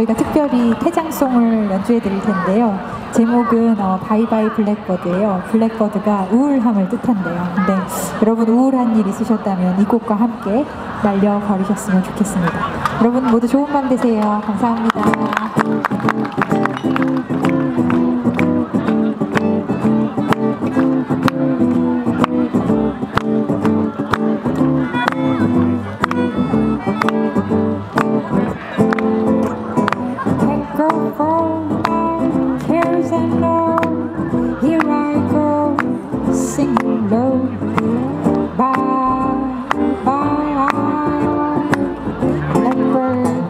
저희가 특별히 퇴장송을 연주해 드릴 텐데요. 제목은 바이바이 블랙버드예요. 블랙버드가 우울함을 뜻한대요. 근데 여러분 우울한 일 있으셨다면 이 곡과 함께 날려버리셨으면 좋겠습니다. 여러분 모두 좋은 밤 되세요. 감사합니다. Singing low, bye, bye, blackbird.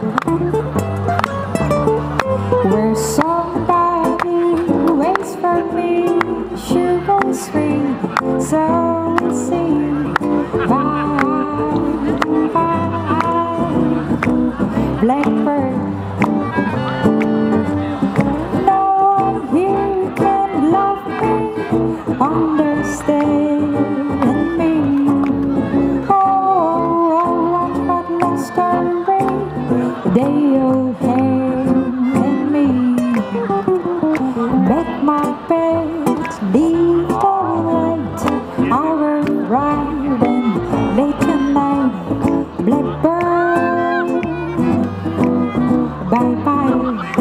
Where somebody waits for me, sugar sweet, so sweet. Bye, bye, blackbird. No one here can love me, understand me. Oh, what lost story they'll hand me. Make my bed, leave the light, hour ride and late at night. Blackbird, bye bye.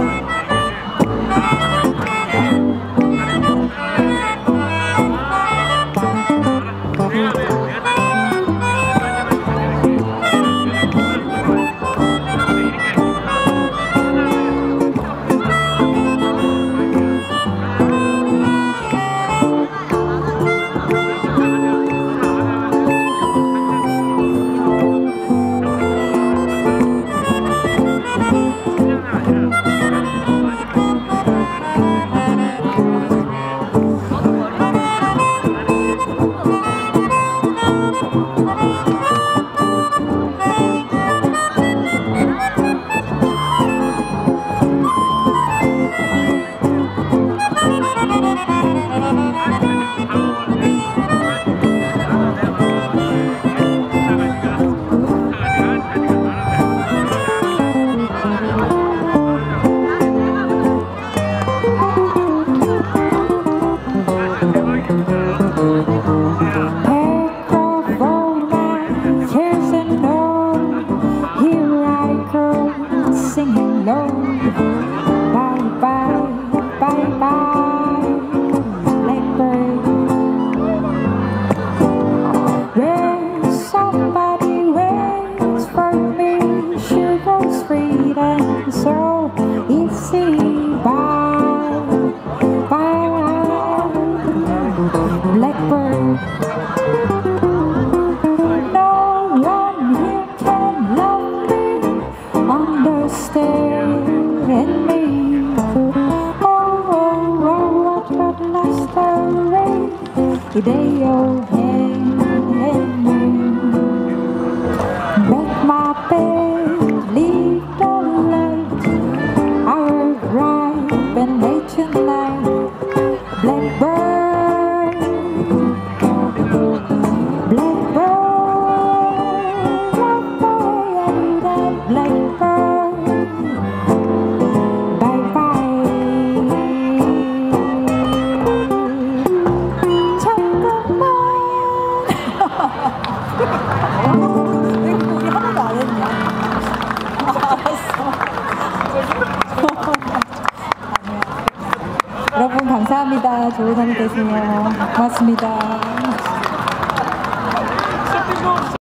Singing low, bye bye, bye bye, blackbird. Where somebody waits for me, sugar sweet and so easy. Bye, bye, blackbird. No one here can love me, understand me. Oh, what lost story they all hand me. Make my bed, leave the light, hour ripe and late tonight. Blackbird, blackbird, blackbird, bye bye. 잠깐만. 왜 우리 하나도 안 했냐? 알았어. 여러분 감사합니다. 좋은 하루 되세요. 고맙습니다.